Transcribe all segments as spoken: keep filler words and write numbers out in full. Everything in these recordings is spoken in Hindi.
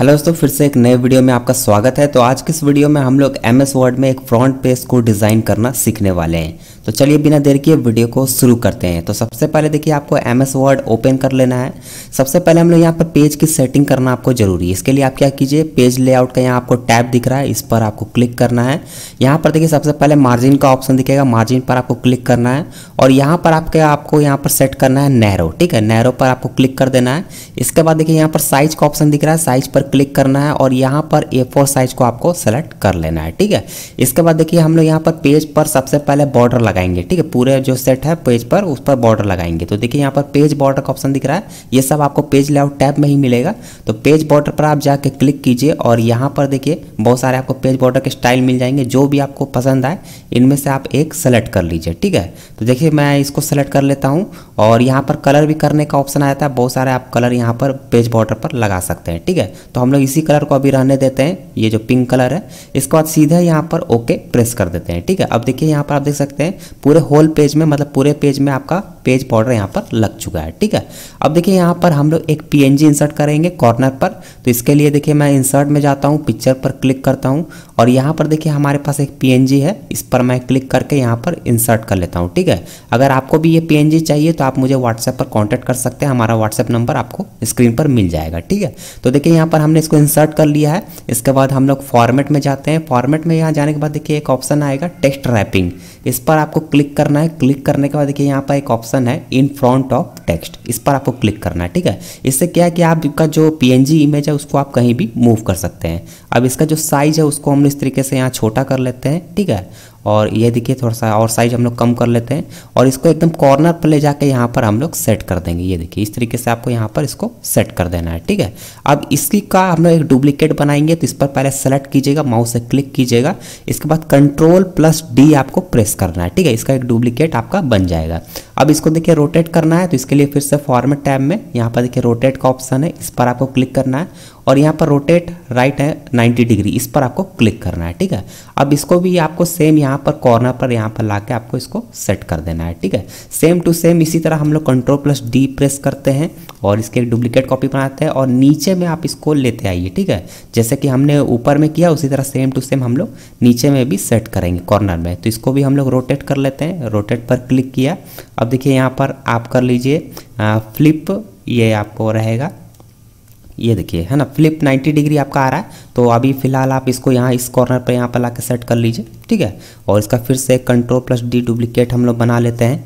हेलो दोस्तों, फिर से एक नए वीडियो में आपका स्वागत है। तो आज की इस वीडियो में हम लोग एम एस वर्ड में एक फ्रंट पेज को डिज़ाइन करना सीखने वाले हैं। तो चलिए बिना देर किए वीडियो को शुरू करते हैं। तो सबसे पहले देखिए, आपको एम एस वर्ड ओपन कर लेना है। सबसे पहले हम लोग यहाँ पर पेज की सेटिंग करना आपको जरूरी है। इसके लिए आप क्या कीजिए, पेज लेआउट का यहाँ आपको टैब दिख रहा है, इस पर आपको क्लिक करना है। यहाँ पर देखिए सबसे पहले मार्जिन का ऑप्शन दिखेगा, मार्जिन पर आपको क्लिक करना है और यहाँ पर आपके आपको यहाँ पर सेट करना है नैरो। ठीक है, नैरो पर आपको क्लिक कर देना है। इसके बाद देखिए यहाँ पर साइज का ऑप्शन दिख रहा है, साइज पर क्लिक करना है और यहाँ पर ए फोर साइज को आपको सेलेक्ट कर लेना है। ठीक है, इसके बाद देखिए हम लोग यहाँ पर पेज पर सबसे पहले बॉर्डर लगाएंगे। ठीक है, पूरे जो सेट है पेज पर उस पर बॉर्डर लगाएंगे। तो देखिए यहाँ पर पेज बॉर्डर का ऑप्शन दिख रहा है, ये सब आपको पेज लेआउट टैब में ही मिलेगा। तो पेज बॉर्डर पर आप जाके क्लिक कीजिए और यहाँ पर देखिए बहुत सारे आपको पेज बॉर्डर के स्टाइल मिल जाएंगे। जो भी आपको पसंद आए इनमें से आप एक सेलेक्ट कर लीजिए। ठीक है, तो देखिए मैं इसको सेलेक्ट कर लेता हूँ और यहाँ पर कलर भी करने का ऑप्शन आया था। बहुत सारे आप कलर यहाँ पर पेज बॉर्डर पर लगा सकते हैं। ठीक है, तो हम लोग इसी कलर को अभी रहने देते हैं, ये जो पिंक कलर है। इसके बाद सीधे यहाँ पर ओके प्रेस कर देते हैं। ठीक है, अब देखिए यहाँ पर आप देख सकते हैं पूरे होल पेज में, मतलब पूरे पेज में आपका पेज बॉर्डर यहाँ पर लग चुका है। ठीक है, अब देखिए यहाँ पर हम लोग एक पीएनजी इंसर्ट करेंगे कॉर्नर पर। तो इसके लिए देखिए मैं इंसर्ट में जाता हूँ, पिक्चर पर क्लिक करता हूँ और यहाँ पर देखिए हमारे पास एक पीएनजी है, इस पर मैं क्लिक करके यहाँ पर इंसर्ट कर लेता हूँ। ठीक है, अगर आपको भी ये पीएनजी चाहिए तो आप मुझे व्हाट्सएप पर कॉन्टैक्ट कर सकते हैं, हमारा व्हाट्सएप नंबर आपको स्क्रीन पर मिल जाएगा। ठीक है, तो देखिए यहाँ पर हमने इसको इंसर्ट कर लिया है। इसके बाद हम लोग फॉर्मेट में जाते हैं। फॉर्मेट में यहाँ जाने के बाद देखिए एक ऑप्शन आएगा टेक्स्ट रैपिंग, इस पर आपको क्लिक करना है। क्लिक करने के बाद देखिए यहाँ पर एक ऑप्शन है इन फ्रंट ऑफ टेक्स्ट, इस पर आपको क्लिक करना है। ठीक है, इससे क्या है कि आपका जो पीएनजी इमेज है उसको आप कहीं भी मूव कर सकते हैं। अब इसका जो साइज है उसको हम इस तरीके से यहाँ छोटा कर लेते हैं। ठीक है, और ये देखिए थोड़ा सा और साइज हम लोग कम कर लेते हैं और इसको एकदम कॉर्नर पर ले जाके यहाँ पर हम लोग सेट कर देंगे। ये देखिए इस तरीके से आपको यहाँ पर इसको सेट कर देना है। ठीक है, अब इसकी का हम लोग एक डुप्लीकेट बनाएंगे। तो इस पर पहले सेलेक्ट कीजिएगा, माउस से क्लिक कीजिएगा, इसके बाद कंट्रोल प्लस डी आपको प्रेस करना है। ठीक है, इसका एक डुप्लीकेट आपका बन जाएगा। अब इसको देखिए रोटेट करना है, तो इसके लिए फिर से फॉर्मेट टैब में यहाँ पर देखिए रोटेट का ऑप्शन है, इस पर आपको क्लिक करना है और यहाँ पर रोटेट राइट है नाइन्टी डिग्री, इस पर आपको क्लिक करना है। ठीक है, अब इसको भी आपको सेम यहाँ पर कॉर्नर पर यहाँ पर लाके आपको इसको सेट कर देना है। ठीक है, सेम टू सेम इसी तरह हम लोग कंट्रोल प्लस डी प्रेस करते हैं और इसके एक डुप्लीकेट कॉपी बनाते हैं और नीचे में आप इसको लेते आइए। ठीक है, जैसे कि हमने ऊपर में किया उसी तरह सेम टू सेम हम लोग नीचे में भी सेट करेंगे कॉर्नर में। तो इसको भी हम लोग रोटेट कर लेते हैं, रोटेट पर क्लिक किया। अब देखिए यहाँ पर आप कर लीजिए फ्लिप, ये आपको रहेगा, ये देखिए है ना, फ्लिप नाइन्टी डिग्री आपका आ रहा है। तो अभी फिलहाल आप इसको यहाँ इस कॉर्नर पर यहाँ पर ला के सेट कर लीजिए। ठीक है, और इसका फिर से कंट्रोल प्लस डी डुप्लीकेट हम लोग बना लेते हैं।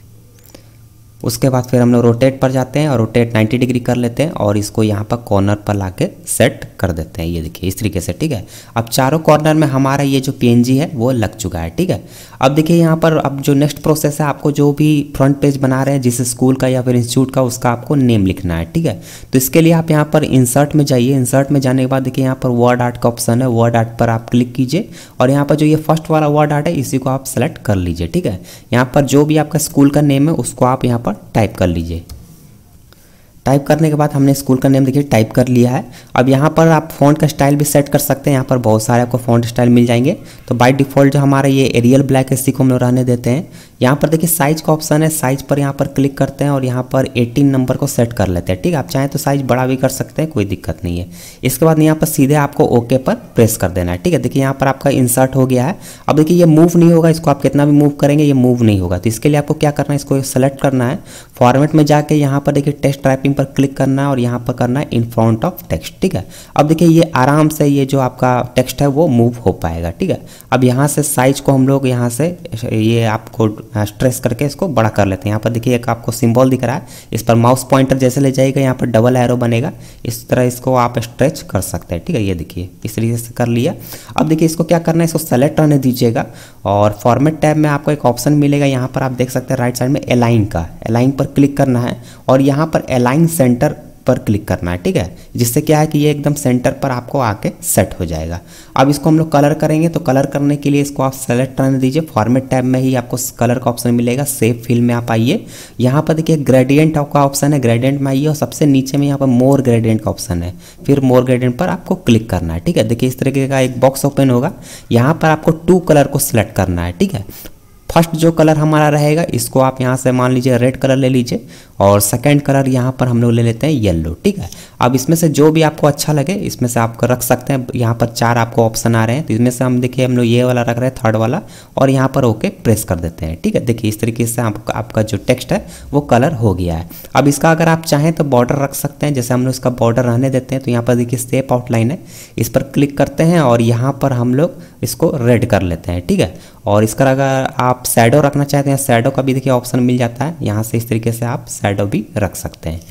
उसके बाद फिर हम लोग रोटेट पर जाते हैं और रोटेट नाइन्टी डिग्री कर लेते हैं और इसको यहाँ पर कॉर्नर पर लाके सेट कर देते हैं। ये देखिए इस तरीके से। ठीक है, अब चारों कॉर्नर में हमारा ये जो पीएनजी है वो लग चुका है। ठीक है, अब देखिए यहाँ पर अब जो नेक्स्ट प्रोसेस है, आपको जो भी फ्रंट पेज बना रहे हैं जिस स्कूल का या फिर इंस्टीट्यूट का, उसका आपको नेम लिखना है। ठीक है, तो इसके लिए आप यहाँ पर इंसर्ट में जाइए। इंसर्ट में जाने के बाद देखिए यहाँ पर वर्ड आर्ट का ऑप्शन है, वर्ड आर्ट पर आप क्लिक कीजिए और यहाँ पर जो ये फर्स्ट वाला वर्ड आर्ट है इसी को आप सेलेक्ट कर लीजिए। ठीक है, यहाँ पर जो भी आपका स्कूल का नेम है उसको आप यहाँ पर टाइप कर लीजिए। टाइप करने के बाद हमने स्कूल का नेम देखिए टाइप कर लिया है। अब यहाँ पर आप फ़ॉन्ट का स्टाइल भी सेट कर सकते हैं, यहाँ पर बहुत सारे आपको फ़ॉन्ट स्टाइल मिल जाएंगे। तो बाय डिफ़ॉल्ट जो हमारा ये एरियल ब्लैक है इसी को हम लोग रहने देते हैं। यहाँ पर देखिए साइज का ऑप्शन है, साइज पर यहाँ पर क्लिक करते हैं और यहाँ पर अठारह नंबर को सेट कर लेते हैं। ठीक है, आप चाहें तो साइज बड़ा भी कर सकते हैं, कोई दिक्कत नहीं है। इसके बाद यहाँ पर सीधे आपको ओके पर प्रेस कर देना है। ठीक है, देखिए यहाँ पर आपका इंसर्ट हो गया है। अब देखिए ये मूव नहीं होगा, इसको आप कितना भी मूव करेंगे ये मूव नहीं होगा। तो इसके लिए आपको क्या करना है, इसको सेलेक्ट करना है, फॉर्मेट में जाके यहाँ पर देखिए टेक्स्ट टाइपिंग पर क्लिक करना है और यहाँ पर करना है इन फ्रंट ऑफ टेक्स्ट। ठीक है, अब देखिए ये आराम से ये जो आपका टेक्स्ट है वो मूव हो पाएगा। ठीक है, अब यहाँ से साइज को हम लोग यहाँ से ये आपको स्ट्रेस करके इसको बड़ा कर लेते हैं। यहाँ पर देखिए एक आपको सिंबल दिख रहा है, इस पर माउस पॉइंटर जैसे ले जाएगा, यहाँ पर डबल एरो बनेगा, इस तरह इसको आप स्ट्रेच कर सकते हैं। ठीक है, ये देखिए इस तरीके से कर लिया। अब देखिए इसको क्या करना है, इसको सेलेक्ट रहने दीजिएगा और फॉर्मेट टैब में आपको एक ऑप्शन मिलेगा, यहाँ पर आप देख सकते हैं राइट साइड में अलाइन का, अलाइन पर क्लिक करना है और यहाँ पर अलाइन सेंटर पर क्लिक करना है। ठीक है, जिससे क्या है कि ये एकदम सेंटर पर आपको आके सेट हो जाएगा। अब इसको हम लोग कलर करेंगे, तो कलर करने के लिए इसको आप सेलेक्ट करने दीजिए। फॉर्मेट टैब में ही आपको कलर का ऑप्शन मिलेगा, सेव फिल में आप आइए। यहाँ पर देखिए ग्रेडियंट का ऑप्शन है, ग्रेडियंट में आइए और सबसे नीचे में यहाँ पर मोर ग्रेडियंट का ऑप्शन है, फिर मोर ग्रेडियंट पर आपको क्लिक करना है। ठीक है, देखिए इस तरीके का एक बॉक्स ओपन होगा, यहाँ पर आपको टू कलर को सिलेक्ट करना है। ठीक है, फर्स्ट जो कलर हमारा रहेगा इसको आप यहाँ से मान लीजिए रेड कलर ले लीजिए और सेकंड कलर यहाँ पर हम लोग ले लेते हैं येलो। ठीक है, अब इसमें से जो भी आपको अच्छा लगे इसमें से आप रख सकते हैं। यहाँ पर चार आपको ऑप्शन आ रहे हैं, तो इसमें से हम देखिए हम लोग ये वाला रख रहे हैं थर्ड वाला और यहाँ पर ओके प्रेस कर देते हैं। ठीक है, देखिए इस तरीके से आपका आपका जो टेक्स्ट है वो कलर हो गया है। अब इसका अगर आप चाहें तो बॉर्डर रख सकते हैं, जैसे हम लोग इसका बॉर्डर रहने देते हैं। तो यहाँ पर देखिए शेप आउटलाइन है, इस पर क्लिक करते हैं और यहाँ पर हम लोग इसको रेड कर लेते हैं। ठीक है, और इसका अगर आप शैडो रखना चाहते हैं, शैडो का भी देखिए ऑप्शन मिल जाता है, यहाँ से इस तरीके से आप शैडो भी रख सकते हैं।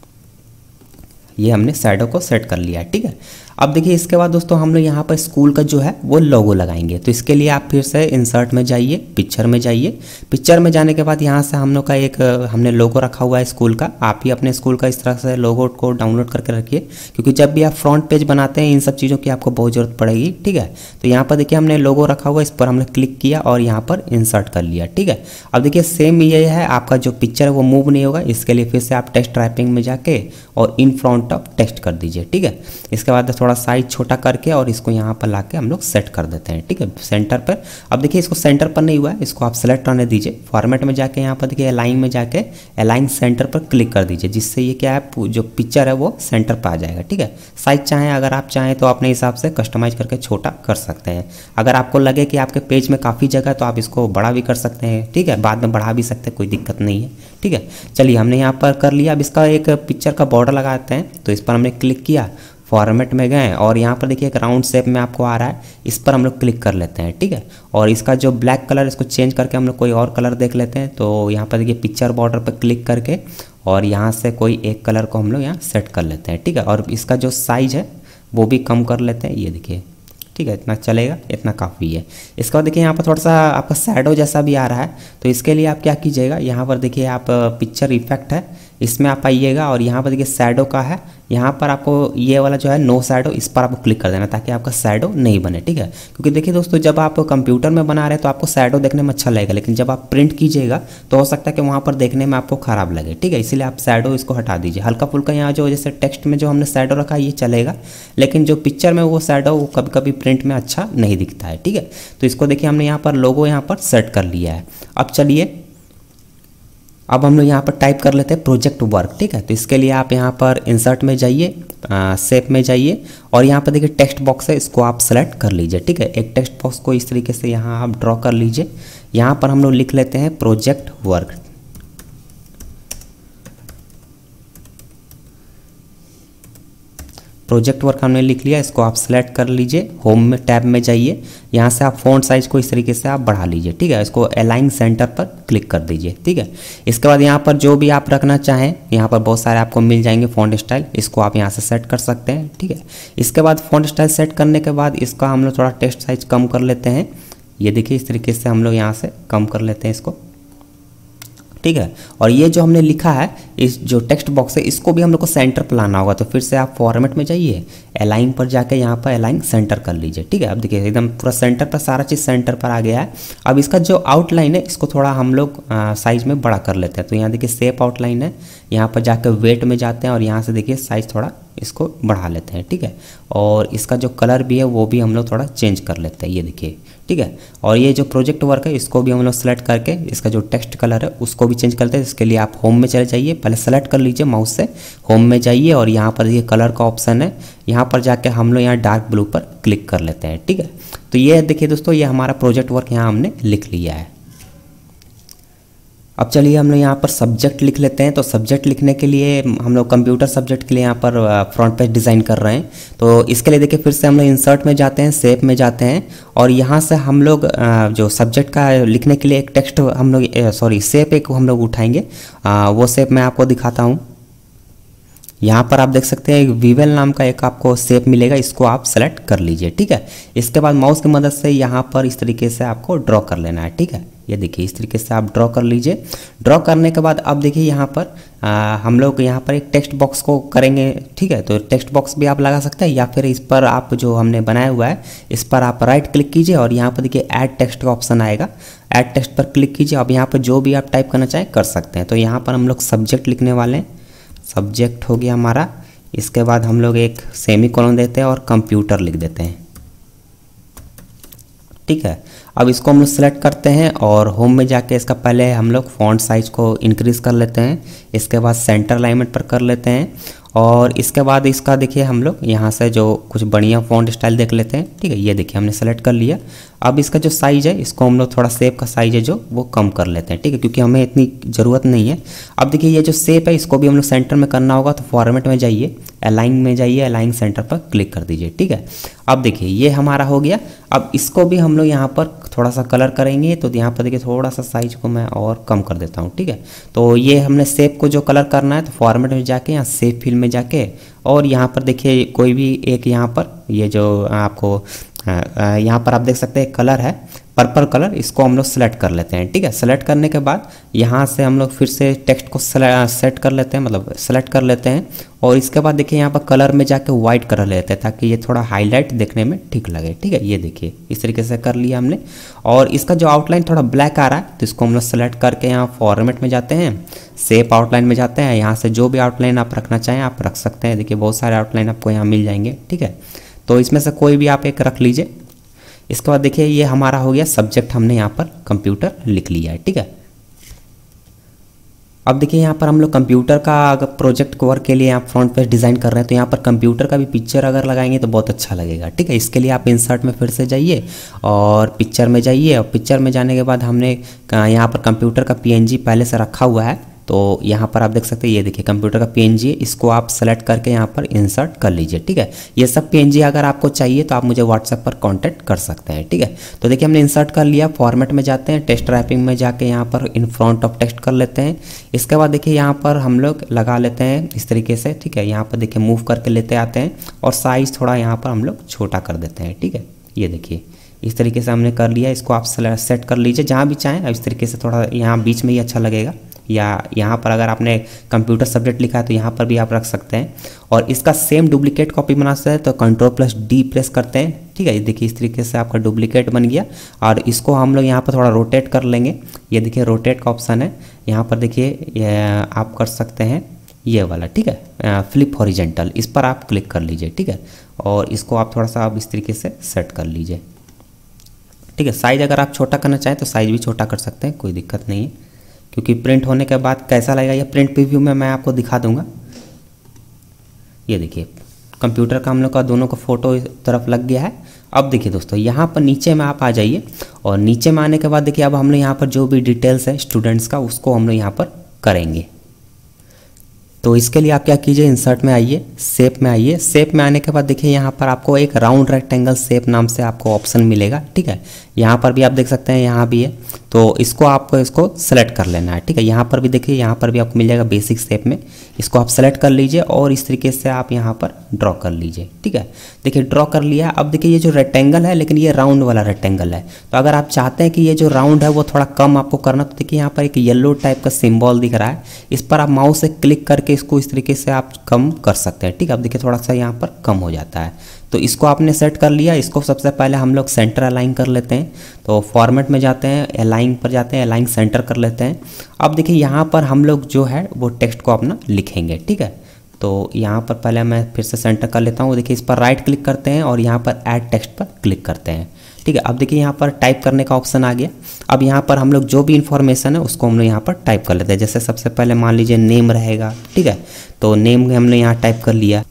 ये हमने शैडो को सेट कर लिया। ठीक है, अब देखिए इसके बाद दोस्तों हम लोग यहाँ पर स्कूल का जो है वो लोगो लगाएंगे। तो इसके लिए आप फिर से इंसर्ट में जाइए, पिक्चर में जाइए। पिक्चर में जाने के बाद यहाँ से हम लोग का एक हमने लोगो रखा हुआ है स्कूल का। आप ही अपने स्कूल का इस तरह से लोगो को डाउनलोड करके रखिए, क्योंकि जब भी आप फ्रंट पेज बनाते हैं इन सब चीज़ों की आपको बहुत ज़रूरत पड़ेगी। ठीक है, तो यहाँ पर देखिए हमने लोगो रखा हुआ है, इस पर हमने क्लिक किया और यहाँ पर इंसर्ट कर लिया। ठीक है, अब देखिए सेम ये है, आपका जो पिक्चर है वो मूव नहीं होगा। इसके लिए फिर से आप टेक्स्ट टाइपिंग में जाके और इन फ्रंट ऑफ टेक्स्ट कर दीजिए। ठीक है, इसके बाद थोड़ा साइज छोटा करके और इसको यहाँ पर लाके हम लोग सेट कर देते हैं। ठीक है, सेंटर पर। अब देखिए इसको सेंटर पर नहीं हुआ है, इसको आप सेलेक्ट करने दीजिए। फॉर्मेट में जाके यहाँ पर देखिए अलाइन में जाके अलाइन सेंटर पर क्लिक कर दीजिए, जिससे ये क्या है जो पिक्चर है वो सेंटर पर आ जाएगा। ठीक है, साइज चाहें अगर आप चाहें तो अपने हिसाब से कस्टमाइज करके छोटा कर सकते हैं। अगर आपको लगे कि आपके पेज में काफ़ी जगह तो आप इसको बड़ा भी कर सकते हैं। ठीक है, बाद में बढ़ा भी सकते हैं, कोई दिक्कत नहीं है। ठीक है, चलिए हमने यहाँ पर कर लिया। अब इसका एक पिक्चर का बॉर्डर लगाते हैं, तो इस पर हमने क्लिक किया, फॉर्मेट में गए और यहाँ पर देखिए एक राउंड शेप में आपको आ रहा है, इस पर हम लोग क्लिक कर लेते हैं। ठीक है, और इसका जो ब्लैक कलर इसको चेंज करके हम लोग कोई और कलर देख लेते हैं। तो यहाँ पर देखिए पिक्चर बॉर्डर पर क्लिक करके और यहाँ से कोई एक कलर को हम लोग यहाँ सेट कर लेते हैं। ठीक है, और इसका जो साइज है वो भी कम कर लेते हैं, ये देखिए। ठीक है, इतना चलेगा, इतना काफ़ी है। इसके बाद देखिए यहाँ पर थोड़ा सा आपका शैडो जैसा भी आ रहा है, तो इसके लिए आप क्या कीजिएगा, यहाँ पर देखिए आप पिक्चर इफेक्ट है, इसमें आप आइएगा और यहाँ पर देखिए शैडो का है, यहाँ पर आपको ये वाला जो है नो शैडो, इस पर आपको क्लिक कर देना ताकि आपका शैडो नहीं बने। ठीक है, क्योंकि देखिए दोस्तों जब आप कंप्यूटर में बना रहे हैं तो आपको शैडो देखने में अच्छा लगेगा, लेकिन जब आप प्रिंट कीजिएगा तो हो सकता है कि वहाँ पर देखने में आपको ख़राब लगे। ठीक है, इसीलिए आप शैडो इसको हटा दीजिए। हल्का फुल्का यहाँ जो जैसे टेक्स्ट में जो हमने शैडो रखा है ये चलेगा, लेकिन जो पिक्चर में वो शैडो वो कभी कभी प्रिंट में अच्छा नहीं दिखता है। ठीक है, तो इसको देखिए हमने यहाँ पर लोगो यहाँ पर सेट कर लिया है। अब चलिए अब हम लोग यहाँ पर टाइप कर लेते हैं प्रोजेक्ट वर्क। ठीक है, तो इसके लिए आप यहाँ पर इंसर्ट में जाइए, शेप में जाइए और यहाँ पर देखिए टेक्स्ट बॉक्स है, इसको आप सेलेक्ट कर लीजिए। ठीक है, एक टेक्स्ट बॉक्स को इस तरीके से यहाँ आप ड्रॉ कर लीजिए। यहाँ पर हम लोग लिख लेते हैं प्रोजेक्ट वर्क। प्रोजेक्ट वर्क हमने लिख लिया, इसको आप सेलेक्ट कर लीजिए। होम में टैब में जाइए, यहाँ से आप फ़ॉन्ट साइज को इस तरीके से आप बढ़ा लीजिए। ठीक है, इसको अलाइन सेंटर पर क्लिक कर दीजिए। ठीक है, इसके बाद यहाँ पर जो भी आप रखना चाहें, यहाँ पर बहुत सारे आपको मिल जाएंगे फ़ॉन्ट स्टाइल, इसको आप यहाँ से सेट कर सकते हैं। ठीक है, इसके बाद फ़ॉन्ट स्टाइल सेट करने के बाद इसका हम लोग थोड़ा टेक्स्ट साइज कम कर लेते हैं। ये देखिए इस तरीके से हम लोग यहाँ से कम कर लेते हैं इसको। ठीक है, और ये जो हमने लिखा है इस जो टेक्स्ट बॉक्स है इसको भी हम लोग को सेंटर पर लाना होगा, तो फिर से आप फॉर्मेट में जाइए, अलाइन पर जाके यहाँ पर अलाइन सेंटर कर लीजिए। ठीक है, अब देखिए एकदम पूरा सेंटर पर सारा चीज़ सेंटर पर आ गया है। अब इसका जो आउटलाइन है इसको थोड़ा हम लोग साइज में बड़ा कर लेते हैं। तो यहाँ देखिए शेप आउटलाइन है, यहाँ पर जाकर वेट में जाते हैं और यहाँ से देखिए साइज थोड़ा इसको बढ़ा लेते हैं। ठीक है, और इसका जो कलर भी है वो भी हम लोग थोड़ा चेंज कर लेते हैं, ये देखिए। ठीक है, और ये जो प्रोजेक्ट वर्क है इसको भी हम लोग सेलेक्ट करके इसका जो टेक्स्ट कलर है उसको भी चेंज करते हैं। इसके लिए आप होम में चले जाइए, पहले सेलेक्ट कर लीजिए माउस से, होम में जाइए और यहाँ पर ये कलर का ऑप्शन है, यहाँ पर जाके हम लोग यहाँ डार्क ब्लू पर क्लिक कर लेते हैं। ठीक है, तो ये देखिए दोस्तों ये हमारा प्रोजेक्ट वर्क यहाँ हमने लिख लिया है। अब चलिए हम लोग यहाँ पर सब्जेक्ट लिख लेते हैं। तो सब्जेक्ट लिखने के लिए हम लोग कंप्यूटर सब्जेक्ट के लिए यहाँ पर फ्रंट पेज डिज़ाइन कर रहे हैं। तो इसके लिए देखिए फिर से हम लोग इंसर्ट में जाते हैं, शेप में जाते हैं और यहाँ से हम लोग जो सब्जेक्ट का लिखने के लिए एक टेक्स्ट हम लोग सॉरी शेप एक हम लोग उठाएंगे, वो शेप मैं आपको दिखाता हूँ। यहाँ पर आप देख सकते हैं वीवेल नाम का एक आपको शेप मिलेगा, इसको आप सेलेक्ट कर लीजिए। ठीक है, इसके बाद माउस की मदद से यहाँ पर इस तरीके से आपको ड्रॉ कर लेना है। ठीक है, ये देखिए इस तरीके से आप ड्रॉ कर लीजिए। ड्रॉ करने के बाद अब देखिए यहाँ पर आ, हम लोग यहाँ पर एक टेक्स्ट बॉक्स को करेंगे। ठीक है, तो टेक्स्ट बॉक्स भी आप लगा सकते हैं या फिर इस पर आप जो हमने बनाया हुआ है इस पर आप राइट क्लिक कीजिए और यहाँ पर देखिए ऐड टेक्स्ट का ऑप्शन आएगा, ऐड टेक्स्ट पर क्लिक कीजिए। अब यहाँ पर जो भी आप टाइप करना चाहें कर सकते हैं। तो यहाँ पर हम लोग सब्जेक्ट लिखने वाले हैं, सब्जेक्ट हो गया हमारा। इसके बाद हम लोग एक सेमी कोलन देते हैं और कंप्यूटर लिख देते हैं। ठीक है। अब इसको हम लोग सेलेक्ट करते हैं और होम में जाके इसका पहले हम लोग फॉन्ट साइज को इंक्रीज कर लेते हैं, इसके बाद सेंटर अलाइनमेंट पर कर लेते हैं और इसके बाद इसका देखिए हम लोग यहाँ से जो कुछ बढ़िया फॉन्ट स्टाइल देख लेते हैं, ठीक है। ये देखिए हमने सेलेक्ट कर लिया। अब इसका जो साइज़ है इसको हम लोग थोड़ा शेप का साइज़ है जो वो कम कर लेते हैं, ठीक है, क्योंकि हमें इतनी ज़रूरत नहीं है। अब देखिए ये जो शेप है इसको भी हम लोग सेंटर में करना होगा, तो फॉर्मेट में जाइए, अलाइन में जाइए, अलाइन सेंटर पर क्लिक कर दीजिए, ठीक है। अब देखिए ये हमारा हो गया। अब इसको भी हम लोग यहाँ पर थोड़ा सा कलर करेंगे, तो यहाँ पर देखिए थोड़ा सा साइज को मैं और कम कर देता हूँ, ठीक है। तो ये हमने शेप को जो कलर करना है तो फॉर्मेट में जाके यहाँ शेप फिल में जाके और यहाँ पर देखिए कोई भी एक यहाँ पर ये जो आपको यहाँ पर आप देख सकते हैं कलर है पर्पल कलर, इसको हम लोग सेलेक्ट कर लेते हैं, ठीक है। सेलेक्ट करने के बाद यहाँ से हम लोग फिर से टेक्स्ट को सेट कर लेते हैं, मतलब सेलेक्ट कर लेते हैं और इसके बाद देखिए यहाँ पर कलर में जाके वाइट कलर लेते हैं ताकि ये थोड़ा हाईलाइट देखने में ठीक लगे, ठीक है। ये देखिए इस तरीके से कर लिया हमने और इसका जो आउटलाइन थोड़ा ब्लैक आ रहा है तो इसको हम लोग सेलेक्ट करके यहाँ फॉर्मेट में जाते हैं, शेप आउटलाइन में जाते हैं, यहाँ से जो भी आउटलाइन आप रखना चाहें आप रख सकते हैं। देखिए बहुत सारे आउटलाइन आपको यहाँ मिल जाएंगे, ठीक है। तो इसमें से कोई भी आप एक रख लीजिए। इसके बाद देखिए ये हमारा हो गया सब्जेक्ट, हमने यहाँ पर कंप्यूटर लिख लिया है, ठीक है। अब देखिए यहाँ पर हम लोग कंप्यूटर का अगर प्रोजेक्ट कवर के लिए आप फ्रंट पेज डिज़ाइन कर रहे हैं तो यहाँ पर कंप्यूटर का भी पिक्चर अगर लगाएंगे तो बहुत अच्छा लगेगा, ठीक है। इसके लिए आप इंसर्ट में फिर से जाइए और पिक्चर में जाइए और पिक्चर में जाने के बाद हमने यहाँ पर कंप्यूटर का पीएनजी पहले से रखा हुआ है, तो यहाँ पर आप देख सकते हैं ये देखिए कंप्यूटर का पीएनजी है, इसको आप सेलेक्ट करके यहाँ पर इंसर्ट कर लीजिए, ठीक है। ये सब पीएनजी अगर आपको चाहिए तो आप मुझे व्हाट्सएप पर कांटेक्ट कर सकते हैं, ठीक है। तो देखिए हमने इंसर्ट कर लिया, फॉर्मेट में जाते हैं, टेक्स्ट रैपिंग में जाके यहाँ पर इन फ्रंट ऑफ टेक्स्ट कर लेते हैं। इसके बाद देखिए यहाँ पर हम लोग लगा लेते हैं इस तरीके से, ठीक है। यहाँ पर देखिए मूव करके लेते आते हैं और साइज़ थोड़ा यहाँ पर हम लोग छोटा कर देते हैं, ठीक है। ये देखिए इस तरीके से हमने कर लिया, इसको आप सेट कर लीजिए जहाँ भी चाहें। इस तरीके से थोड़ा यहाँ बीच में ही अच्छा लगेगा, या यहाँ पर अगर आपने कंप्यूटर सब्जेक्ट लिखा है तो यहाँ पर भी आप रख सकते हैं। और इसका सेम डुप्लीकेट कॉपी बना सकते हैं तो कंट्रोल प्लस डी प्रेस करते हैं, ठीक है। देखिए इस तरीके से आपका डुप्लीकेट बन गया और इसको हम लोग यहाँ पर थोड़ा रोटेट कर लेंगे। ये देखिए रोटेट का ऑप्शन है यहाँ पर, देखिए आप कर सकते हैं ये वाला, ठीक है, फ्लिप हॉरिजेंटल, इस पर आप क्लिक कर लीजिए, ठीक है। और इसको आप थोड़ा सा आप इस तरीके से सेट कर लीजिए, ठीक है। साइज़ अगर आप छोटा करना चाहें तो साइज़ भी छोटा कर सकते हैं, कोई दिक्कत नहीं है, क्योंकि प्रिंट होने के बाद कैसा लगेगा ये प्रिंट प्रीव्यू में मैं आपको दिखा दूंगा। ये देखिए कंप्यूटर का हम लोग का दोनों का फ़ोटो इस तरफ लग गया है। अब देखिए दोस्तों यहाँ पर नीचे में आप आ जाइए और नीचे में आने के बाद देखिए अब हम लोग यहाँ पर जो भी डिटेल्स है स्टूडेंट्स का उसको हम लोग यहाँ पर करेंगे। तो इसके लिए आप क्या कीजिए, इंसर्ट में आइए, शेप में आइए। शेप में आने के बाद देखिए यहाँ पर आपको एक राउंड रेक्टेंगल शेप नाम से आपको ऑप्शन मिलेगा, ठीक है। यहाँ पर भी आप देख सकते हैं, यहाँ भी है, तो इसको आपको इसको सेलेक्ट कर लेना है, ठीक है। यहाँ पर भी देखिए यहाँ पर भी आपको मिल जाएगा बेसिक शेप में, इसको आप सेलेक्ट कर लीजिए और इस तरीके से आप यहाँ पर ड्रॉ कर लीजिए, ठीक है। देखिए ड्रॉ कर लिया। अब देखिए ये जो रेक्टेंगल है लेकिन ये राउंड वाला रेक्टेंगल है, तो अगर आप चाहते हैं कि ये जो राउंड है वो थोड़ा कम आपको करना, तो देखिए यहाँ पर एक येलो टाइप का सिम्बॉल दिख रहा है, इस पर आप माउस से क्लिक करके इसको इस तरीके से आप कम कर सकते हैं, ठीक है। अब देखिए थोड़ा सा यहाँ पर कम हो जाता है, तो इसको आपने सेट कर लिया। इसको सबसे पहले हम लोग सेंटर अलाइन कर लेते हैं, तो फॉर्मेट में जाते हैं, अलाइन पर जाते हैं, अलाइन सेंटर कर लेते हैं। अब देखिए यहाँ पर हम लोग जो है वो टेक्स्ट को अपना लिखेंगे, ठीक है। तो यहाँ पर पहले मैं फिर से सेंटर कर लेता हूँ। देखिए इस पर राइट क्लिक करते हैं और यहाँ पर ऐड टेक्स्ट पर क्लिक करते हैं, ठीक है। अब देखिए यहाँ पर टाइप करने का ऑप्शन आ गया। अब यहाँ पर हम लोग जो भी इन्फॉर्मेशन है उसको हम लोग यहाँ पर टाइप कर लेते हैं। जैसे सबसे पहले मान लीजिए नेम रहेगा, ठीक है, तो नेम हमने यहाँ टाइप कर लिया।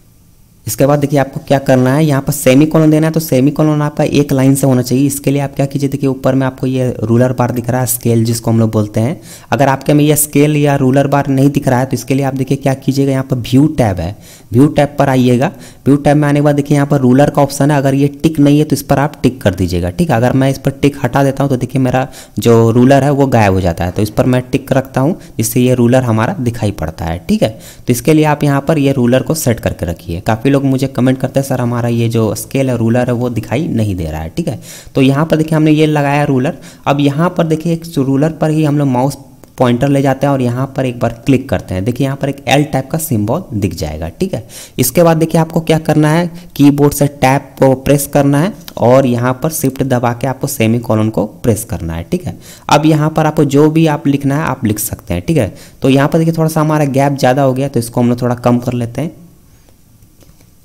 इसके बाद देखिए आपको क्या करना है, यहाँ पर सेमी कॉलन देना है, तो सेमी कॉलन आपका एक लाइन से होना चाहिए। इसके लिए आप क्या कीजिए, देखिए ऊपर में आपको ये रूलर बार दिख रहा है, स्केल जिसको हम लोग बोलते हैं। अगर आपके में ये स्केल या रूलर बार नहीं दिख रहा है तो इसके लिए आप देखिए क्या कीजिएगा, यहाँ पर व्यू टैब है, व्यू टैब पर आइएगा। व्यू टैब में आने के बाद देखिए यहाँ पर रूलर का ऑप्शन है, अगर ये टिक नहीं है तो इस पर आप टिक कर दीजिएगा, ठीक है। अगर मैं इस पर टिक हटा देता हूँ तो देखिए मेरा जो रूलर है वो गायब हो जाता है, तो इस पर मैं टिक रखता हूँ जिससे ये रूलर हमारा दिखाई पड़ता है, ठीक है। तो इसके लिए आप यहाँ पर ये रूलर को सेट करके रखिए। काफ़ी लोग मुझे कमेंट करते हैं सर हमारा ये जो स्केल है रूलर है वो दिखाई नहीं दे रहा है, ठीक है। तो यहाँ पर देखिए हमने ये लगाया रूलर। अब यहाँ पर देखिए एक रूलर पर ही हम लोग माउस पॉइंटर ले जाते हैं और यहाँ पर एक बार क्लिक करते हैं। देखिए यहाँ पर एक एल टाइप का सिंबल दिख जाएगा, ठीक है। इसके बाद देखिए आपको क्या करना है, कीबोर्ड से टैब को प्रेस करना है और यहाँ पर शिफ्ट दबा के आपको सेमी कॉलन को प्रेस करना है, ठीक है। अब यहाँ पर आपको जो भी आप लिखना है आप लिख सकते हैं, ठीक है। तो यहाँ पर देखिए थोड़ा सा हमारा गैप ज़्यादा हो गया तो इसको हम लोग थोड़ा कम कर लेते हैं,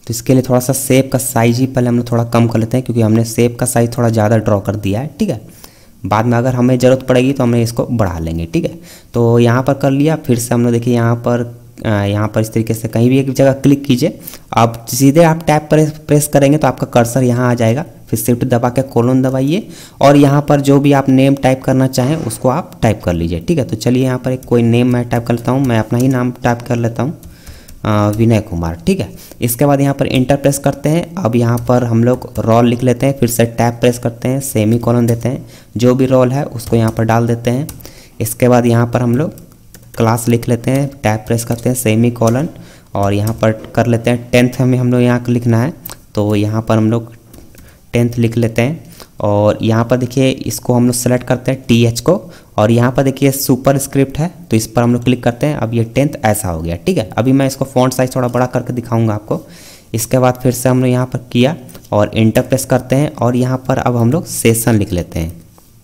तो इसके लिए थोड़ा सा शेप का साइज ही पहले हम लोग थोड़ा कम कर लेते हैं, क्योंकि हमने शेप का साइज थोड़ा ज़्यादा ड्रॉ कर दिया है। ठीक है, बाद में अगर हमें ज़रूरत पड़ेगी तो हम इसको बढ़ा लेंगे। ठीक है, तो यहाँ पर कर लिया। फिर से हम लोग देखिए यहाँ पर यहाँ पर इस तरीके से कहीं भी एक जगह क्लिक कीजिए। आप सीधे आप टैप प्रेस प्रेस करेंगे तो आपका कर्सर यहाँ आ जाएगा। फिर शिफ्ट दबा के कोलन दबाइए और यहाँ पर जो भी आप नेम टाइप करना चाहें उसको आप टाइप कर लीजिए। ठीक है, तो चलिए यहाँ पर एक कोई नेम मैं टाइप कर लेता हूँ। मैं अपना ही नाम टाइप कर लेता हूँ, विनय कुमार। ठीक है, इसके बाद यहाँ पर इंटर प्रेस करते हैं। अब यहाँ पर हम लोग रोल लिख लेते हैं। फिर से टैप प्रेस करते हैं, सेमी कोलन देते हैं, जो भी रोल है उसको यहाँ पर डाल देते हैं। इसके बाद यहाँ पर हम लोग क्लास लिख लेते हैं, टैप प्रेस करते हैं, सेमी कॉलन, और यहाँ पर कर लेते हैं टेंथ हमें हम लोग यहाँ लिखना है, तो यहाँ पर हम लोग टेंथ लिख लेते हैं। और यहाँ पर देखिए इसको हम लोग सेलेक्ट करते हैं टी एच को, और यहाँ पर देखिए सुपर स्क्रिप्ट है तो इस पर हम लोग क्लिक करते हैं। अब ये टेंथ ऐसा हो गया। ठीक है, अभी मैं इसको फॉन्ट साइज थोड़ा बड़ा करके दिखाऊंगा आपको। इसके बाद फिर से हम लोग यहाँ पर किया और इंटर प्रेस करते हैं, और यहाँ पर अब हम लोग सेशन लिख लेते हैं।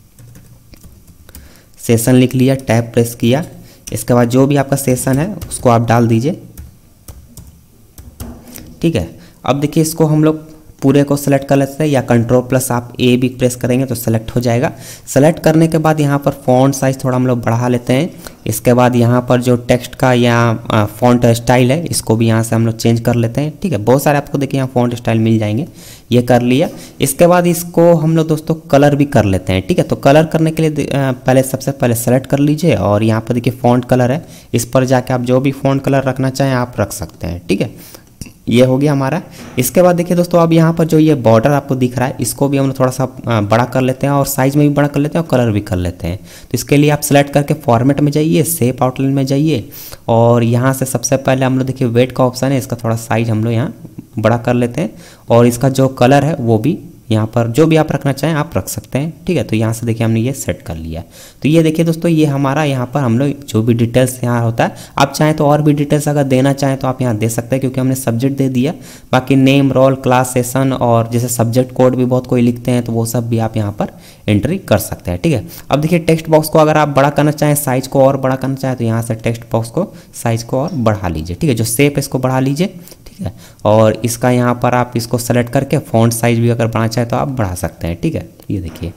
सेशन लिख लिया, टैब प्रेस किया। इसके बाद जो भी आपका सेशन है उसको आप डाल दीजिए। ठीक है, अब देखिए इसको हम लोग पूरे को सेलेक्ट कर लेते हैं, या कंट्रोल प्लस आप ए भी प्रेस करेंगे तो सेलेक्ट हो जाएगा। सेलेक्ट करने के बाद यहाँ पर फॉन्ट साइज थोड़ा हम लोग बढ़ा लेते हैं। इसके बाद यहाँ पर जो टेक्स्ट का या फॉन्ट स्टाइल है इसको भी यहाँ से हम लोग चेंज कर लेते हैं। ठीक है, बहुत सारे आपको देखिए यहाँ फॉन्ट स्टाइल मिल जाएंगे, ये कर लिया। इसके बाद इसको हम लोग दोस्तों कलर भी कर लेते हैं। ठीक है, तो कलर करने के लिए पहले सबसे पहले सेलेक्ट कर लीजिए, और यहाँ पर देखिए फॉन्ट कलर है, इस पर जाके आप जो भी फॉन्ट कलर रखना चाहें आप रख सकते हैं। ठीक है, ये हो गया हमारा। इसके बाद देखिए दोस्तों अब यहाँ पर जो ये बॉर्डर आपको दिख रहा है इसको भी हम लोग थोड़ा सा बड़ा कर लेते हैं, और साइज में भी बड़ा कर लेते हैं और कलर भी कर लेते हैं। तो इसके लिए आप सेलेक्ट करके फॉर्मेट में जाइए, शेप आउटलाइन में जाइए, और यहाँ से सबसे पहले हम लोग देखिए वेट का ऑप्शन है, इसका थोड़ा साइज हम लोग यहाँ बड़ा कर लेते हैं, और इसका जो कलर है वो भी यहाँ पर जो भी आप रखना चाहें आप रख सकते हैं। ठीक है, तो यहाँ से देखिए हमने ये सेट कर लिया। तो ये देखिए दोस्तों ये हमारा यहाँ पर हम लोग जो भी डिटेल्स यहाँ होता है, आप चाहें तो और भी डिटेल्स अगर देना चाहें तो आप यहाँ दे सकते हैं, क्योंकि हमने सब्जेक्ट दे दिया। बाकी नेम, रोल, क्लास, सेशन, और जैसे सब्जेक्ट कोड भी बहुत कोई लिखते हैं तो वो सब भी आप यहाँ पर एंट्री कर सकते हैं। ठीक है, अब देखिए टेक्स्ट बॉक्स को अगर आप बड़ा करना चाहें, साइज को और बड़ा करना चाहें तो यहाँ से टेक्स्ट बॉक्स को साइज को और बढ़ा लीजिए। ठीक है, जो शेप है इसको बढ़ा लीजिए। है, और इसका यहाँ पर आप इसको सेलेक्ट करके फॉन्ट साइज भी अगर बढ़ाना चाहे तो आप बढ़ा सकते हैं। ठीक है, ये देखिए।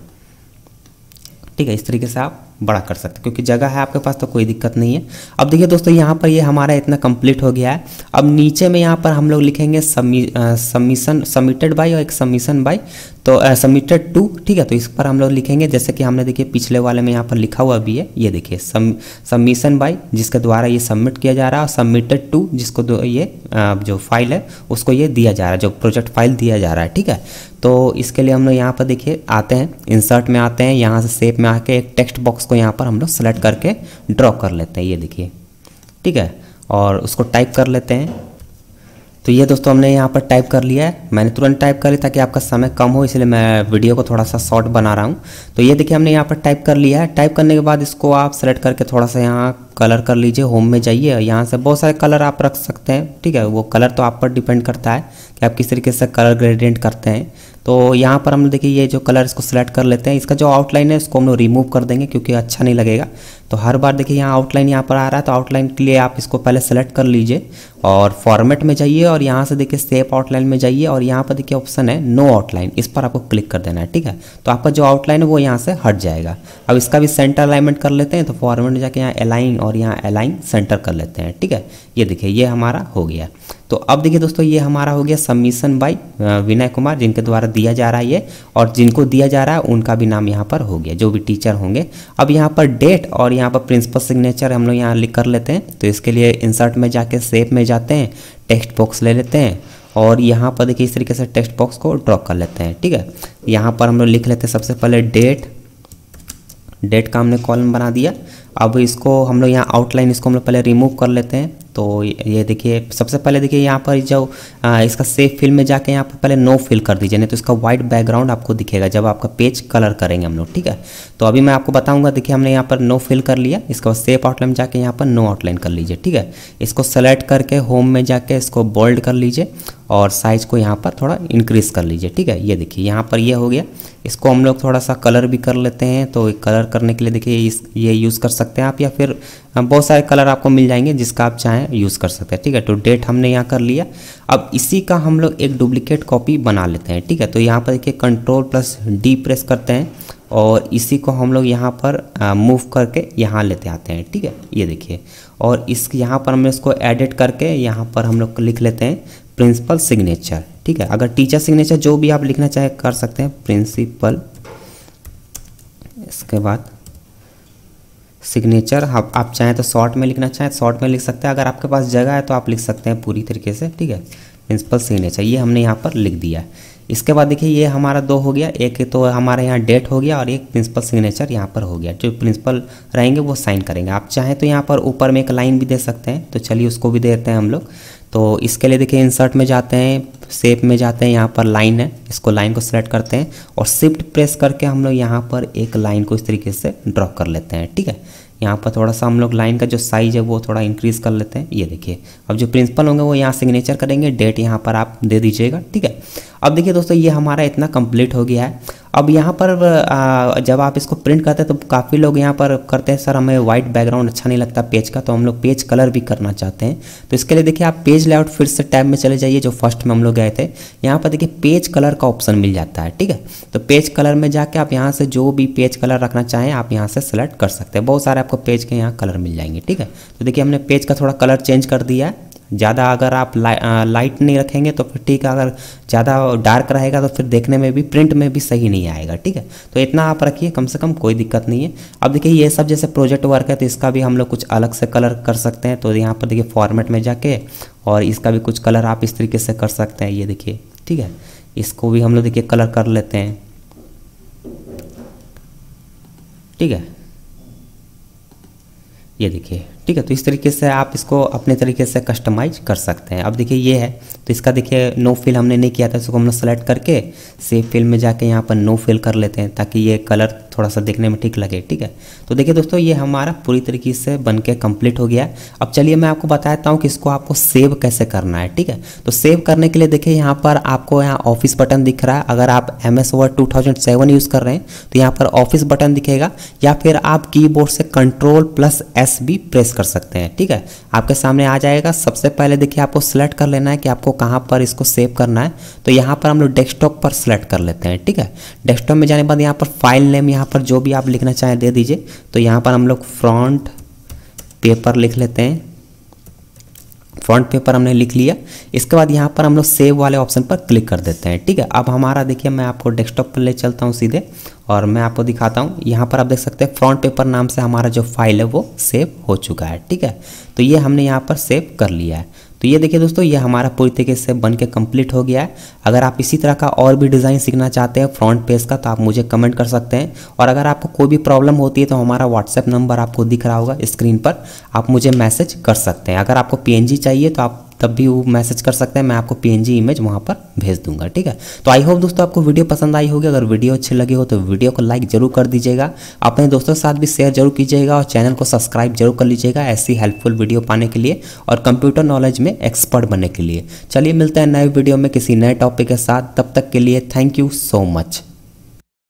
ठीक है, इस तरीके से आप बड़ा कर सकते हैं, क्योंकि जगह है आपके पास तो कोई दिक्कत नहीं है। अब देखिए दोस्तों यहाँ पर ये हमारा इतना कंप्लीट हो गया है। अब नीचे में यहाँ पर हम लोग लिखेंगे सबमिशन सबमिटेड बाय और एक सबमिशन बाय, तो सबमिटेड टू। ठीक है, तो इस पर हम लोग लिखेंगे जैसे कि हमने देखिए पिछले वाले में यहाँ पर लिखा हुआ भी है, ये देखिए सबमिशन बाय जिसके द्वारा ये सबमिट किया जा रहा है, और सबमिटेड टू जिसको ये जो फाइल है उसको ये दिया जा रहा है, जो प्रोजेक्ट फाइल दिया जा रहा है। ठीक है, तो इसके लिए हम लोग यहाँ पर देखिए आते हैं, इंसर्ट में आते हैं, यहाँ से शेप में आके एक टेक्स्ट बॉक्स को यहाँ पर हम लोग सेलेक्ट करके ड्रॉ कर लेते हैं, ये देखिए। ठीक है, और उसको टाइप कर लेते हैं। तो ये दोस्तों हमने यहाँ पर टाइप कर लिया है, मैंने तुरंत टाइप कर लिया ताकि आपका समय कम हो, इसलिए मैं वीडियो को थोड़ा सा शॉर्ट बना रहा हूँ। तो ये देखिए हमने यहाँ पर टाइप कर लिया है। टाइप करने के बाद इसको आप सेलेक्ट करके थोड़ा सा यहाँ कलर कर लीजिए, होम में जाइए, यहाँ से बहुत सारे कलर आप रख सकते हैं। ठीक है, वो कलर तो आप पर डिपेंड करता है कि आप किस तरीके से कलर ग्रेडियंट करते हैं। तो यहाँ पर हम देखिए ये जो कलर इसको सेलेक्ट कर लेते हैं, इसका जो आउटलाइन है इसको हम लोग रिमूव कर देंगे क्योंकि अच्छा नहीं लगेगा। तो हर बार देखिए यहाँ आउटलाइन यहाँ पर आ रहा है, तो आउटलाइन के लिए आप इसको पहले सेलेक्ट कर लीजिए और फॉर्मेट में जाइए, और यहाँ से देखिए शेप आउटलाइन में जाइए, और यहाँ पर देखिए ऑप्शन है नो आउटलाइन, इस पर आपको क्लिक कर देना है। ठीक है, तो आपका जो आउटलाइन है वो यहाँ से हट जाएगा। अब इसका भी सेंटर अलाइनमेंट कर लेते हैं, तो फॉर्मेट में जाके यहाँ अलाइन और यहाँ अलाइन सेंटर कर लेते हैं। ठीक है, ये देखिए ये हमारा हो गया। तो अब देखिए दोस्तों ये हमारा हो गया सबमिशन बाय विनय कुमार, जिनके द्वारा दिया जा रहा है ये, और जिनको दिया जा रहा है उनका भी नाम यहाँ पर हो गया, जो भी टीचर होंगे। अब यहाँ पर डेट और यहाँ पर प्रिंसिपल सिग्नेचर हम लोग यहाँ लिख कर लेते हैं। तो इसके लिए इंसर्ट में जाके शेप में जाते हैं, टेक्स्ट बॉक्स ले लेते हैं, और यहाँ पर देखिए इस तरीके से टेक्स्ट बॉक्स को ड्रॉ कर लेते हैं। ठीक है, यहाँ पर हम लोग लिख लेते हैं सबसे पहले डेट, डेट का हमने कॉलम बना दिया। अब इसको हम लोग यहाँ आउटलाइन इसको हम लोग पहले रिमूव कर लेते हैं। तो ये देखिए सबसे पहले देखिए यहाँ पर जो आ, इसका सेव फिल में जाके यहाँ पर पहले नो फिल कर दीजिए, नहीं तो इसका वाइट बैकग्राउंड आपको दिखेगा जब आपका पेज कलर करेंगे हम लोग। ठीक है, तो अभी मैं आपको बताऊंगा। देखिए हमने यहाँ पर नो फिल कर लिया, इसके बाद सेव आउटलाइन में जाके यहाँ पर नो आउटलाइन कर लीजिए। ठीक है, इसको सेलेक्ट करके होम में जाके इसको बोल्ड कर लीजिए और साइज को यहाँ पर थोड़ा इंक्रीज कर लीजिए। ठीक है, ये देखिए यहाँ पर ये हो गया। इसको हम लोग थोड़ा सा कलर भी कर लेते हैं, तो कलर करने के लिए देखिए इस ये यूज़ कर सकते हैं आप, या फिर बहुत सारे कलर आपको मिल जाएंगे जिसका आप चाहें यूज़ कर सकते हैं। ठीक है, तो डेट हमने यहाँ कर लिया। अब इसी का हम लोग एक डुप्लीकेट कॉपी बना लेते हैं। ठीक है, तो यहाँ पर देखिए कंट्रोल प्लस डी प्रेस करते हैं और इसी को हम लोग यहाँ पर मूव करके यहाँ लेते आते हैं। ठीक है, ये देखिए, और इस यहाँ पर हम इसको एडिट करके यहाँ पर हम लोग लिख लेते हैं प्रिंसिपल सिग्नेचर। ठीक है, अगर टीचर सिग्नेचर जो भी आप लिखना चाहे कर सकते हैं, प्रिंसिपल, इसके बाद सिग्नेचर। आप आप चाहें तो शॉर्ट में लिखना चाहें शॉर्ट में लिख सकते हैं, अगर आपके पास जगह है तो आप लिख सकते हैं पूरी तरीके से। ठीक है, प्रिंसिपल सिग्नेचर ये हमने यहाँ पर लिख दिया है। इसके बाद देखिए ये हमारा दो हो गया, एक तो हमारे यहाँ डेट हो गया और एक प्रिंसिपल सिग्नेचर यहाँ पर हो गया। जो प्रिंसिपल रहेंगे वो साइन करेंगे। आप चाहें तो यहाँ पर ऊपर में एक लाइन भी दे सकते हैं, तो चलिए उसको भी देते हैं हम लोग। तो इसके लिए देखिए इंसर्ट में जाते हैं, शेप में जाते हैं, यहाँ पर लाइन है, इसको लाइन को सेलेक्ट करते हैं और शिफ्ट प्रेस करके हम लोग यहाँ पर एक लाइन को इस तरीके से ड्रॉ कर लेते हैं। ठीक है, यहाँ पर थोड़ा सा हम लोग लाइन का जो साइज है वो थोड़ा इंक्रीज़ कर लेते हैं। ये देखिए, अब जो प्रिंसिपल होंगे वो यहाँ सिग्नेचर करेंगे, डेट यहाँ पर आप दे दीजिएगा। ठीक है, अब देखिए दोस्तों ये हमारा इतना कंप्लीट हो गया है। अब यहाँ पर आ, जब आप इसको प्रिंट करते हैं तो काफ़ी लोग यहाँ पर करते हैं सर हमें वाइट बैकग्राउंड अच्छा नहीं लगता पेज का, तो हम लोग पेज कलर भी करना चाहते हैं। तो इसके लिए देखिए आप पेज लेआउट फिर से टैब में चले जाइए, जो फर्स्ट में हम लोग गए थे। यहाँ पर देखिए पेज कलर का ऑप्शन मिल जाता है। ठीक है, तो पेज कलर में जाके आप यहाँ से जो भी पेज कलर रखना चाहें आप यहाँ से सेलेक्ट कर सकते हैं। बहुत सारे आपको पेज के यहाँ कलर मिल जाएंगे। ठीक है, तो देखिए हमने पेज का थोड़ा कलर चेंज कर दिया है। ज़्यादा अगर आप ला, आ, लाइट नहीं रखेंगे तो फिर ठीक है, अगर ज़्यादा डार्क रहेगा तो फिर देखने में भी प्रिंट में भी सही नहीं आएगा। ठीक है, तो इतना आप रखिए कम से कम, कोई दिक्कत नहीं है। अब देखिए ये सब जैसे प्रोजेक्ट वर्क है तो इसका भी हम लोग कुछ अलग से कलर कर सकते हैं। तो यहाँ पर देखिए फॉर्मेट में जाके और इसका भी कुछ कलर आप इस तरीके से कर सकते हैं। ये देखिए, ठीक है, इसको भी हम लोग देखिए कलर कर लेते हैं। ठीक है, ये देखिए, ठीक है, तो इस तरीके से आप इसको अपने तरीके से कस्टमाइज कर सकते हैं। अब देखिए ये है, तो इसका देखिए नो फिल हमने नहीं किया था, इसको हम लोग सेलेक्ट करके सेव फिल में जाके यहाँ पर नो फिल कर लेते हैं ताकि ये कलर थोड़ा सा देखने में ठीक लगे। ठीक है, तो देखिए दोस्तों ये हमारा पूरी तरीके से बन के कम्प्लीट हो गया है। अब चलिए मैं आपको बताता हूँ कि इसको आपको सेव कैसे करना है। ठीक है, तो सेव करने के लिए देखिए यहाँ पर आपको यहाँ ऑफिस बटन दिख रहा है। अगर आप M S word two thousand seven use कर रहे हैं तो यहाँ पर ऑफिस बटन दिखेगा, या फिर आप कीबोर्ड से कंट्रोल प्लस एस भी प्रेस कर सकते हैं। ठीक है, आपके सामने आ जाएगा। सबसे पहले देखिए आपको सेलेक्ट कर लेना है कि आपको कहाँ पर इसको सेव करना है। तो यहाँ पर हम लोग डेस्कटॉप पर सेलेक्ट कर लेते हैं। ठीक है, डेस्कटॉप में जाने के बाद यहाँ पर फाइल नेम यहाँ पर जो भी आप लिखना चाहें दे दीजिए। तो यहाँ पर हम लोग फ्रंट पेपर लिख लेते हैं। फ्रंट पेपर हमने लिख लिया। इसके बाद यहाँ पर हम लोग सेव वाले ऑप्शन पर क्लिक कर देते हैं। ठीक है, अब हमारा देखिए मैं आपको डेस्कटॉप पर ले चलता हूँ सीधे और मैं आपको दिखाता हूँ। यहाँ पर आप देख सकते हैं फ्रंट पेपर नाम से हमारा जो फाइल है वो सेव हो चुका है। ठीक है, तो ये हमने यहाँ पर सेव कर लिया है। तो ये देखिए दोस्तों ये हमारा पूरी तरीके से बन के कम्प्लीट हो गया है। अगर आप इसी तरह का और भी डिज़ाइन सीखना चाहते हैं फ्रंट पेज का तो आप मुझे कमेंट कर सकते हैं। और अगर आपको कोई भी प्रॉब्लम होती है तो हमारा व्हाट्सएप नंबर आपको दिख रहा होगा स्क्रीन पर, आप मुझे मैसेज कर सकते हैं। अगर आपको पीएनजी चाहिए तो आप तब भी वो मैसेज कर सकते हैं, मैं आपको पीएनजी इमेज वहाँ पर भेज दूंगा। ठीक है, तो आई होप दोस्तों आपको वीडियो पसंद आई होगी। अगर वीडियो अच्छी लगी हो तो वीडियो को लाइक जरूर कर दीजिएगा, अपने दोस्तों के साथ भी शेयर जरूर कीजिएगा और चैनल को सब्सक्राइब जरूर कर लीजिएगा ऐसी हेल्पफुल वीडियो पाने के लिए और कंप्यूटर नॉलेज में एक्सपर्ट बनने के लिए। चलिए मिलते हैं नए वीडियो में किसी नए टॉपिक के साथ, तब तक के लिए थैंक यू सो मच।